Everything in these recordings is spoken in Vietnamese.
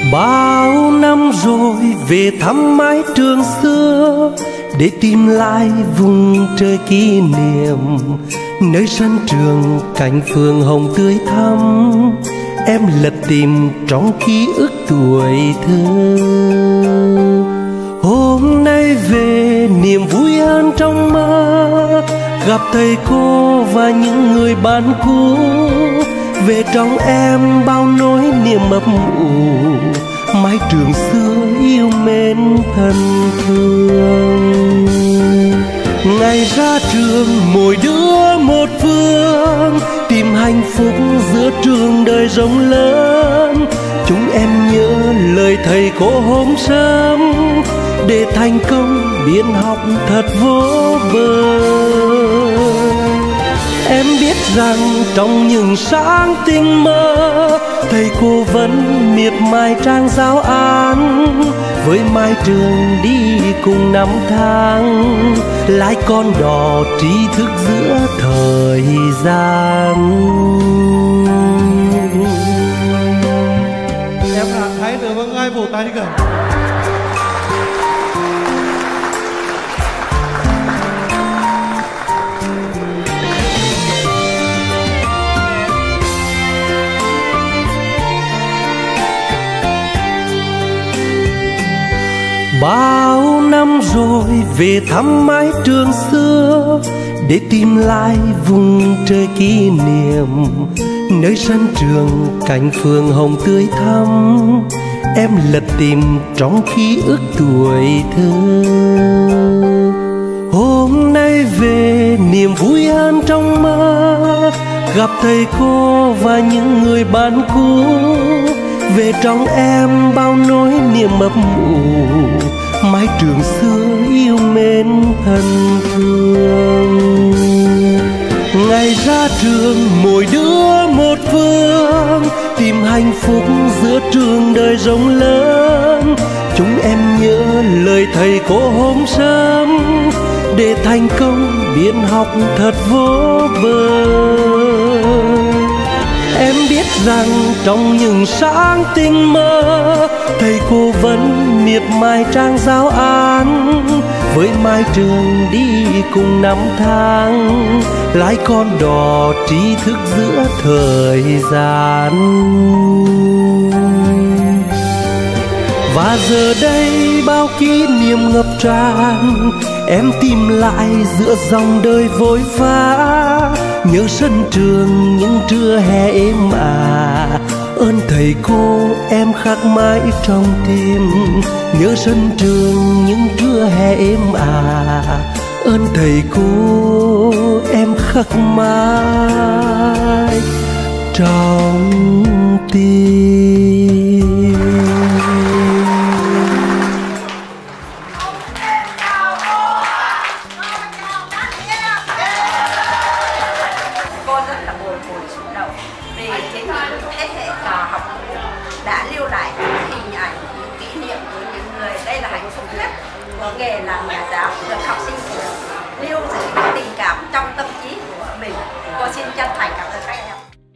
Bao năm rồi về thăm mái trường xưa, để tìm lại vùng trời kỷ niệm. Nơi sân trường cánh phượng hồng tươi thắm, em lật tìm trong ký ức tuổi thơ. Hôm nay về niềm vui hơn trong mơ, gặp thầy cô và những người bạn cũ. Về trong em bao nỗi niềm ấp ủ, mái trường xưa yêu mến thân thương. Ngày ra trường mỗi đứa một phương, tìm hạnh phúc giữa trường đời rộng lớn. Chúng em nhớ lời thầy cô hôm sớm, để thành công biên học thật vô bờ. Em biết rằng trong những sáng tinh mơ, thầy cô vẫn miệt mài trang giáo án. Với mái trường đi cùng năm tháng, lái con đò trí thức giữa thời gian. Em cảm thấy được vâng ai vỗ tay đi cả. Bao năm rồi về thăm mái trường xưa, để tìm lại vùng trời kỷ niệm. Nơi sân trường cánh phượng hồng tươi thắm, em lật tìm trong ký ức tuổi thơ. Hôm nay về niềm vui hơn trong mơ, gặp thầy cô và những người bạn cũ. Về trong em bao nỗi niềm ấp ủ, mái trường xưa yêu mến thân thương. Ngày ra trường mỗi đứa một phương, tìm hạnh phúc giữa trường đời rộng lớn. Chúng em nhớ lời thầy cô hôm sớm, để thành công biên học thật vô bờ. Em biết rằng trong những sáng tinh mơ, thầy cô vẫn miệt mài trang giáo án. Với mái trường đi cùng năm tháng, lái con đò trí thức giữa thời gian. Và giờ đây bao kỷ niệm ngập tràn, em tìm lại giữa dòng đời vội vã. Nhớ sân trường những trưa hè êm ả, ơn thầy cô em khắc mãi trong tim. Nhớ sân trường những trưa hè êm ả, ơn thầy cô em khắc mãi trong tim. Đã lưu lại những hình ảnh, những kỷ niệm của những người. Đây là hạnh phúc nhất của nghề làm nhà giáo, được học sinh lưu giữ những tình cảm trong tâm trí của mình. Cô xin chân thành cảm ơn các em.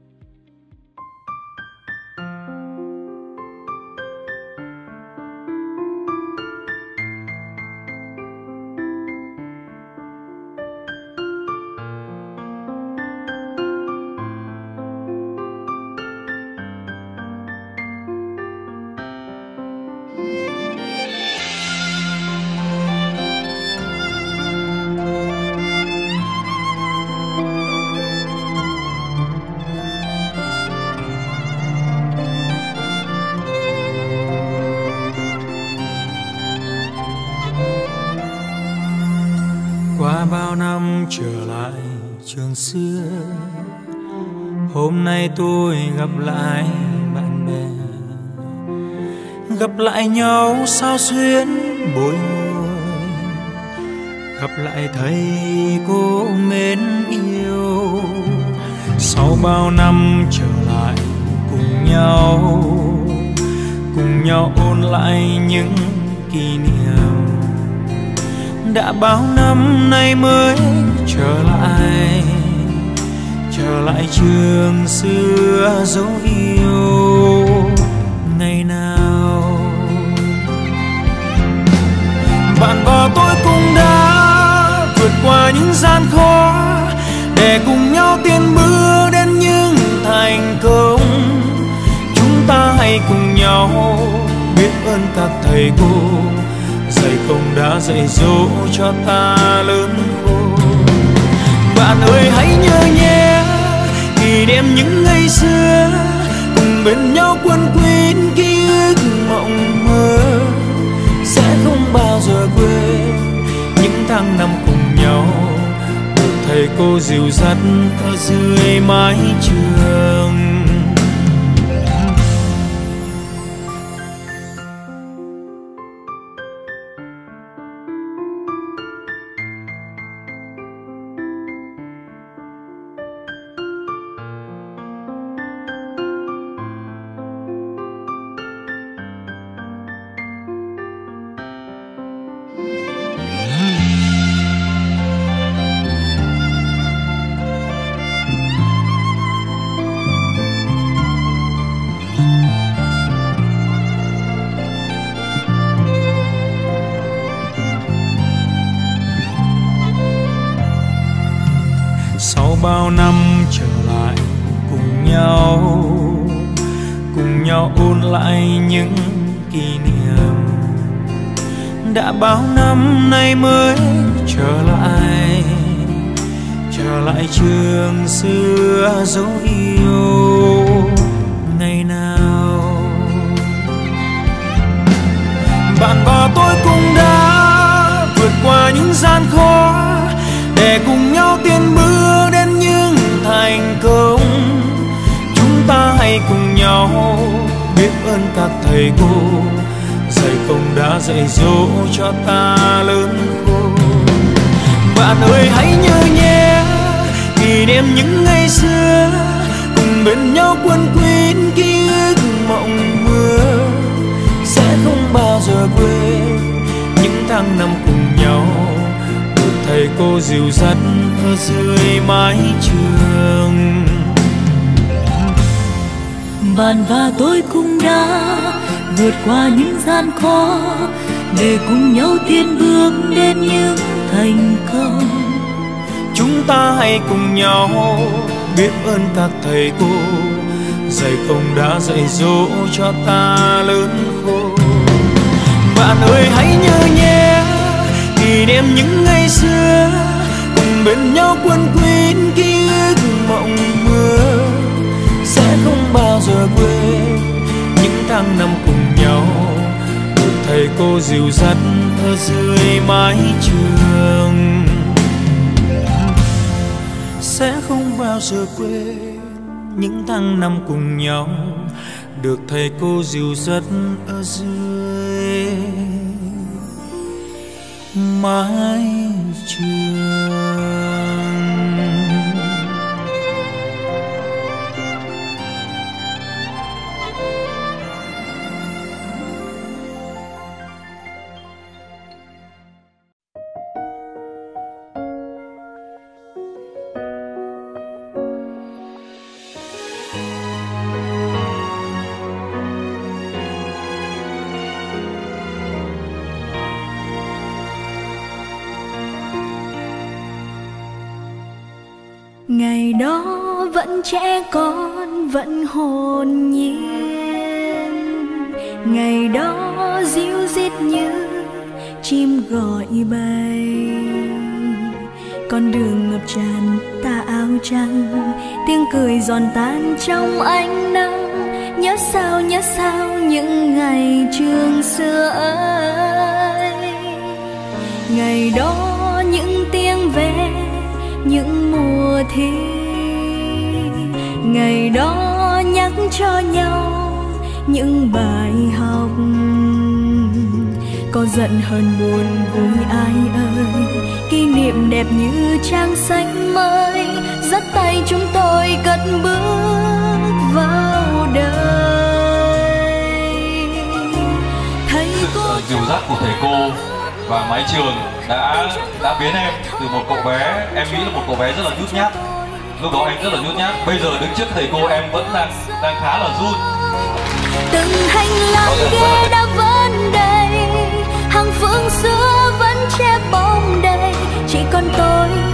Qua bao năm trở lại trường xưa, hôm nay tôi gặp lại bạn bè, gặp lại nhau sao xuyến bồi hồi, gặp lại thầy cô mến yêu. Sau bao năm trở lại cùng nhau ôn lại những kỷ niệm. Đã bao năm nay mới trở lại trường xưa dấu yêu. Ngày nào qua những gian khó, để cùng nhau tiến bước đến những thành công. Chúng ta hãy cùng nhau biết ơn các thầy cô, dạy công đã dạy dỗ cho ta lớn khôn. Bạn ơi hãy nhớ nhé kỷ niệm những ngày xưa, cùng bên nhau quấn quýt ký ức mộng mơ. Sẽ không bao giờ quên những tháng năm cùng nhau, được thầy cô dìu dắt ở dưới mái trường. Sau bao năm trở lại cùng nhau ôn lại những kỷ niệm. Đã bao năm nay mới trở lại trường xưa dấu yêu ngày nào. Bạn và tôi cũng đã vượt qua những gian khó, để cùng nhau tiến bước đến những thành công. Chúng ta hãy cùng nhau biết ơn các thầy cô, dạy công đã dạy dỗ cho ta lớn khôn. Bạn ơi hãy nhớ nhé kỷ niệm những ngày xưa, cùng bên nhau quấn quýt ký ức mộng mơ. Sẽ không bao giờ quên những tháng năm cùng nhau, thầy cô dìu dắt ở dưới mái trường. Bạn và tôi cũng đã vượt qua những gian khó, để cùng nhau tiến bước đến những thành công. Chúng ta hãy cùng nhau biết ơn các thầy cô, dạy công đã dạy dỗ cho ta lớn khôn. Bạn ơi hãy nhớ nhé kỷ niệm những ngày xưa, cùng bên nhau quấn quýt ký ức mộng mơ. Sẽ không bao giờ quên những tháng năm cùng nhau, được thầy cô dìu dắt ở dưới mái trường. Sẽ không bao giờ quên những tháng năm cùng nhau, được thầy cô dìu dắt ở dưới mái trường. Ngày đó vẫn trẻ con, vẫn hồn nhiên. Ngày đó ríu rít như chim gọi bay. Con đường ngập tràn tà áo trắng, tiếng cười giòn tan trong ánh nắng. Nhớ sao những ngày trường xưa ấy. Ngày đó những tiếng ve, những mùa thi. Ngày đó nhắc cho nhau những bài học. Có giận hơn buồn vui ai ơi, kỷ niệm đẹp như trang sách mới, dắt tay chúng tôi cất bước vào đời. Thầy cô dìu dắt của thầy cô và mái trường đã biến em từ một cậu bé, em nghĩ là một cậu bé rất là nhút nhát. Lúc đó em rất là nhút nhát, bây giờ đứng trước thầy cô em vẫn đang khá là run. Từng hành lang ghế đã vẫn đầy, hàng phương xưa vẫn che bóng đầy, chỉ còn tôi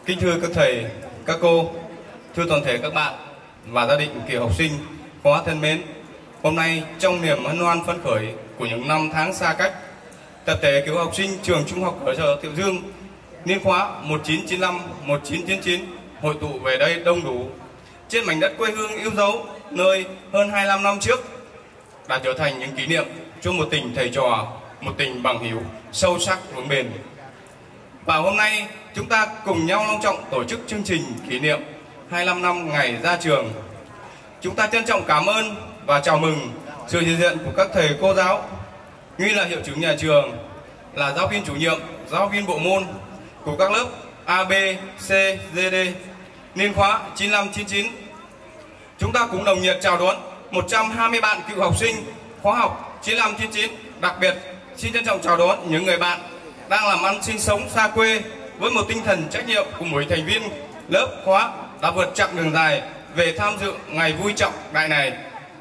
Kính thưa các thầy, các cô, thưa toàn thể các bạn và gia đình cựu học sinh khóa thân mến. Hôm nay trong niềm hân hoan phấn khởi của những năm tháng xa cách, tập thể cựu học sinh trường Trung học cơ sở Thiệu Dương niên khóa 1995-1999 hội tụ về đây đông đủ trên mảnh đất quê hương yêu dấu, nơi hơn 25 năm trước đã trở thành những kỷ niệm cho một tình thầy trò, một tình bằng hữu sâu sắc vững bền. Và hôm nay chúng ta cùng nhau long trọng tổ chức chương trình kỷ niệm 25 năm ngày ra trường. Chúng ta trân trọng cảm ơn và chào mừng sự hiện diện của các thầy cô giáo, như là hiệu trưởng nhà trường, là giáo viên chủ nhiệm, giáo viên bộ môn của các lớp A, B, C, D, D niên khóa 95-99. Chúng ta cũng đồng nhiệt chào đón 120 bạn cựu học sinh khóa học 95-99. Đặc biệt xin trân trọng chào đón những người bạn đang làm ăn sinh sống xa quê với một tinh thần trách nhiệm của mỗi thành viên lớp khóa đã vượt chặng đường dài về tham dự ngày vui trọng đại này.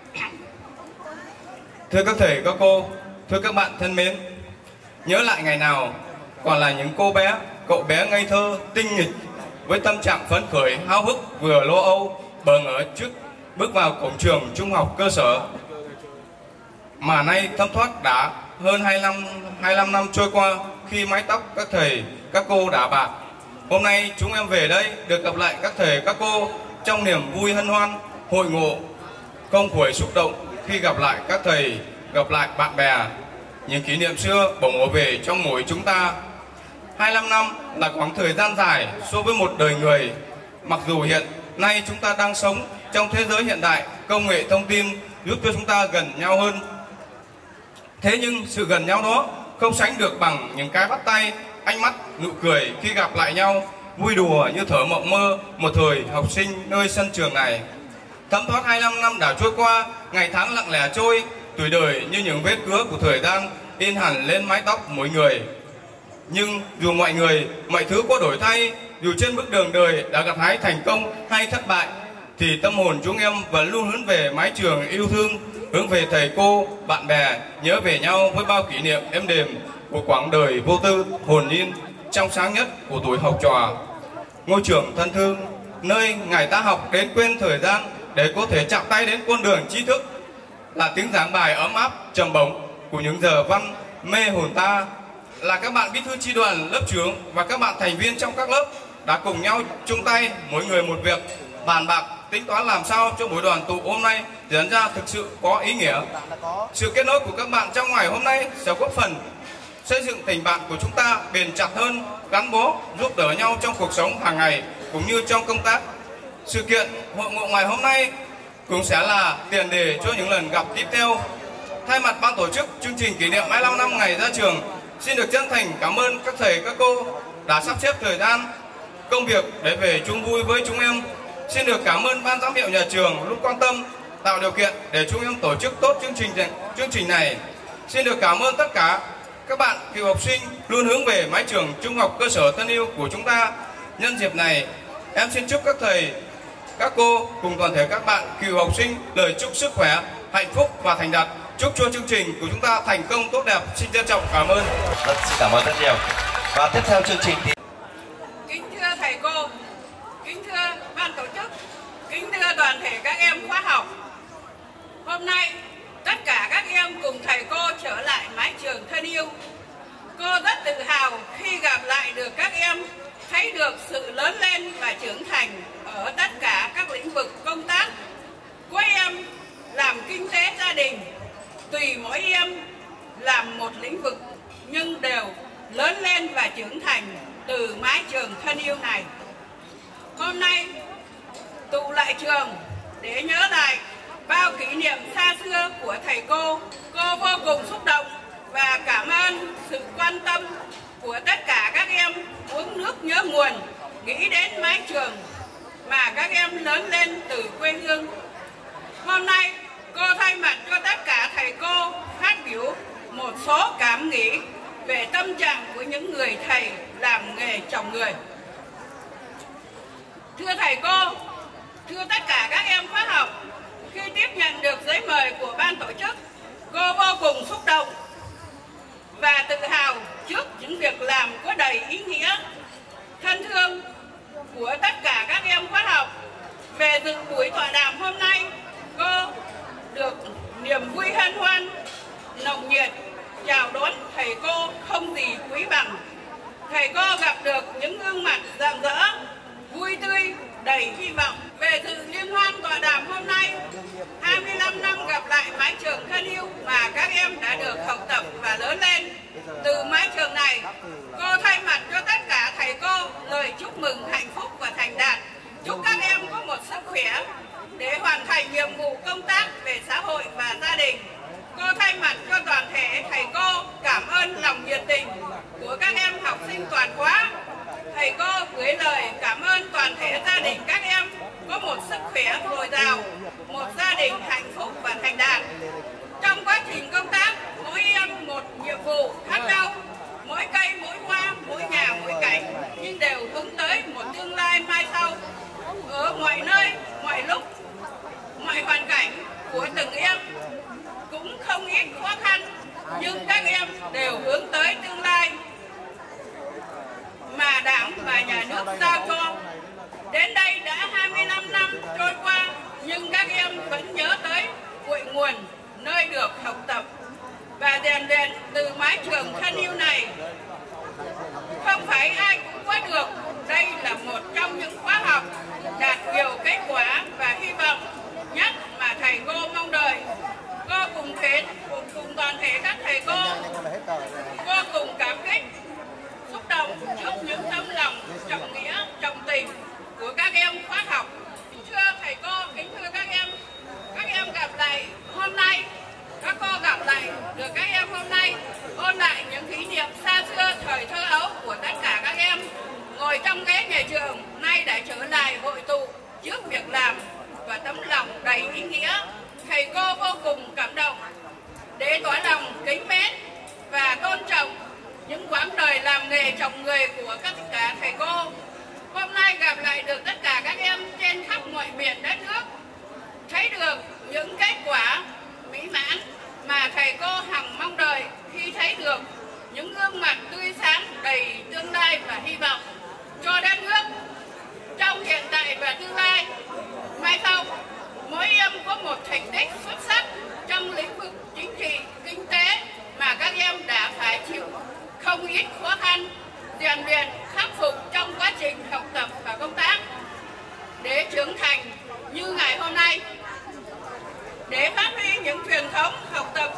Thưa các thầy, các cô, thưa các bạn thân mến, nhớ lại ngày nào còn là những cô bé, cậu bé ngây thơ, tinh nghịch với tâm trạng phấn khởi, háo hức vừa lo âu, bỡ ngỡ trước bước vào cổng trường trung học cơ sở. Mà nay thấm thoát đã hơn 25 năm trôi qua, khi mái tóc các thầy, các cô đã bạc. Hôm nay chúng em về đây được gặp lại các thầy, các cô trong niềm vui hân hoan, hội ngộ, không khỏi xúc động khi gặp lại các thầy, gặp lại bạn bè. Những kỷ niệm xưa bỗng ùa về trong mỗi chúng ta. 25 năm là khoảng thời gian dài so với một đời người. Mặc dù hiện nay chúng ta đang sống trong thế giới hiện đại, công nghệ thông tin giúp cho chúng ta gần nhau hơn. Thế nhưng sự gần nhau đó không sánh được bằng những cái bắt tay, ánh mắt, nụ cười khi gặp lại nhau, vui đùa như thở mộng mơ một thời học sinh nơi sân trường này. Thấm thoát 25 năm đã trôi qua, ngày tháng lặng lẽ trôi, tuổi đời như những vết cứa của thời gian in hẳn lên mái tóc mỗi người. Nhưng dù mọi người, mọi thứ có đổi thay, dù trên bước đường đời đã gặt hái thành công hay thất bại, thì tâm hồn chúng em vẫn luôn hướng về mái trường yêu thương, hướng về thầy cô, bạn bè, nhớ về nhau với bao kỷ niệm êm đềm của quãng đời vô tư, hồn nhiên, trong sáng nhất của tuổi học trò. Ngôi trường thân thương, nơi ngày ta học đến quên thời gian để có thể chạm tay đến con đường trí thức, là tiếng giảng bài ấm áp, trầm bổng của những giờ văn mê hồn ta, là các bạn bí thư chi đoàn, lớp trưởng và các bạn thành viên trong các lớp đã cùng nhau chung tay, mỗi người một việc, bàn bạc tính toán làm sao cho buổi đoàn tụ hôm nay diễn ra thực sự có ý nghĩa. Sự kết nối của các bạn trong ngày hôm nay sẽ góp phần xây dựng tình bạn của chúng ta bền chặt hơn, gắn bó, giúp đỡ nhau trong cuộc sống hàng ngày cũng như trong công tác. Sự kiện hội ngộ ngày hôm nay cũng sẽ là tiền đề cho những lần gặp tiếp theo. Thay mặt ban tổ chức chương trình kỷ niệm 25 năm ngày ra trường, xin được chân thành cảm ơn các thầy, các cô đã sắp xếp thời gian, công việc để về chung vui với chúng em. Xin được cảm ơn ban giám hiệu nhà trường luôn quan tâm, tạo điều kiện để chúng em tổ chức tốt chương trình này. Xin được cảm ơn tất cả các bạn cựu học sinh luôn hướng về mái trường trung học cơ sở thân yêu của chúng ta. Nhân dịp này, em xin chúc các thầy, các cô cùng toàn thể các bạn cựu học sinh lời chúc sức khỏe, hạnh phúc và thành đạt. Chúc cho chương trình của chúng ta thành công tốt đẹp. Xin trân trọng cảm ơn. Xin cảm ơn rất nhiều. Và tiếp theo chương trình thì kính thưa thầy cô, kính thưa ban tổ chức, kính thưa toàn thể các em khóa học. Hôm nay tất cả các em cùng thầy cô trở lại mái trường thân yêu. Cô rất tự hào khi gặp lại được các em, thấy được sự lớn lên và trưởng thành ở tất cả các lĩnh vực công tác. Của em làm kinh tế gia đình, tùy mỗi em làm một lĩnh vực nhưng đều lớn lên và trưởng thành từ mái trường thân yêu này. Hôm nay tụ lại trường để nhớ lại bao kỷ niệm xa xưa của thầy cô vô cùng xúc động và cảm ơn sự quan tâm của tất cả các em uống nước nhớ nguồn, nghĩ đến mái trường mà các em lớn lên từ quê hương. Hôm nay cô thay mặt cho tất cả thầy cô phát biểu một số cảm nghĩ về tâm trạng của những người thầy làm nghề chồng người. Thưa thầy cô, thưa tất cả các em khóa học, khi tiếp nhận được giấy mời của ban tổ chức, cô vô cùng xúc động và tự hào trước những việc làm có đầy ý nghĩa. Thân thương, của tất cả các em khóa học về dự buổi tọa đàm hôm nay. Cô được niềm vui hân hoan, nồng nhiệt chào đón thầy cô không gì quý bằng. Thầy cô gặp được những gương mặt rạng rỡ, vui tươi, đầy hy vọng. Về dự liên hoan tọa đàm hôm nay, 25 năm gặp lại mái trường thân yêu mà các em đã được học tập và lớn lên. Từ mái trường này, cô thay mặt cho tất cả thầy cô lời chúc mừng hạnh phúc và thành đạt. Chúc các em có một sức khỏe để hoàn thành nhiệm vụ công tác về xã hội và gia đình. Cô thay mặt cho toàn thể thầy cô cảm ơn lòng nhiệt tình của các em học sinh toàn khóa. Thầy cô gửi lời cảm ơn toàn thể gia đình các em có một sức khỏe dồi dào, một gia đình hạnh phúc và thành đạt. Trong quá trình công tác, mỗi em một nhiệm vụ khác nhau, mỗi cây, mỗi hoa, mỗi nhà, mỗi cảnh, nhưng đều hướng tới một tương lai mai sau. Ở mọi nơi, mọi lúc, mọi hoàn cảnh của từng em cũng không ít khó khăn, nhưng các em đều hướng tới tương lai mà Đảng và Nhà nước giao cho. Đến đây đã 25 năm trôi qua, nhưng các em vẫn nhớ tới cội nguồn nơi được học tập và rèn luyện từ mái trường thân yêu này. Không phải ai cũng có được, đây là một trong những khóa học đạt nhiều kết quả và hy vọng nhất mà thầy cô mong đợi. Cô cùng toàn thể các thầy cô vô cùng cảm kích, xúc động trước những tấm lòng trọng nghĩa, trọng tình của các em khóa học. Kính thưa thầy cô, kính thưa các em gặp lại hôm nay, các cô gặp lại được các em hôm nay, ôn lại những kỷ niệm xa xưa thời thơ ấu của tất cả các em. Ngồi trong ghế nhà trường, nay đã trở lại hội tụ trước việc làm và tấm lòng đầy ý nghĩa. Thầy cô vô cùng cảm động để tỏ lòng kính mến và tôn trọng những quãng đời làm nghề trồng người của tất cả thầy cô. Hôm nay gặp lại được tất cả các em trên khắp mọi miền đất nước, thấy được những kết quả mỹ mãn mà thầy cô hằng mong đợi khi thấy được những gương mặt tươi sáng đầy tương lai và hy vọng cho đất nước trong hiện tại và tương lai. Mai sau, mỗi em có một thành tích xuất sắc trong lĩnh vực chính trị, kinh tế mà các em đã phải chịu không ít khó khăn, rèn luyện, khắc phục trong quá trình học tập và công tác để trưởng thành như ngày hôm nay, để phát huy những truyền thống học tập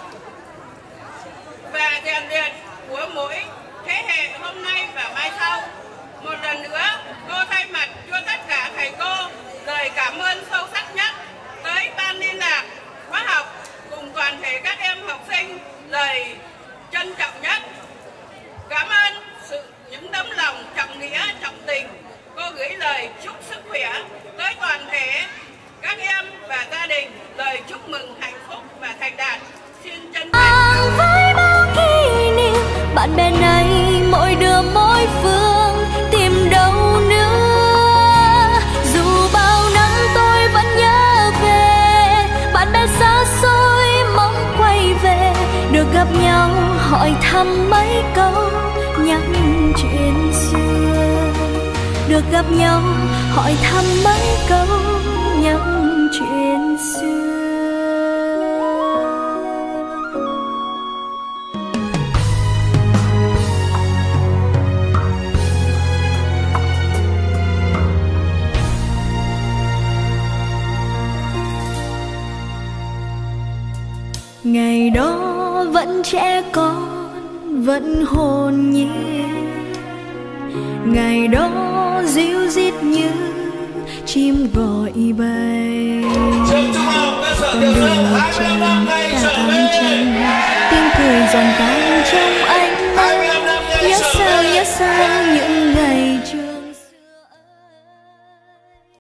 và rèn luyện của mỗi thế hệ hôm nay và mai sau. Một lần nữa, cô thay mặt cho tất cả thầy cô lời cảm ơn sâu sắc nhất tới ban liên lạc khóa học cùng toàn thể các em học sinh lời trân trọng nhất. Cảm ơn những tấm lòng trọng nghĩa, trọng tình. Cô gửi lời chúc sức khỏe tới toàn thể các em và gia đình, lời chúc mừng hạnh phúc và thành đạt. Xin chân thành. Với bao kỷ niệm, bạn bè này mỗi đứa mỗi phương tìm đâu nữa. Dù bao năm tôi vẫn nhớ về, bạn bè xa xôi mong quay về, được gặp nhau hỏi thăm mấy câu nhắc chuyện xưa. Được gặp nhau hỏi thăm mấy câu nhắc chuyện xưa. Ngày đó vẫn trẻ con, vẫn hồn nhiên. Ngày đó ríu rít như chim gọi bay. Con đường tràn ta áng trăng, tiếng cười giòn tan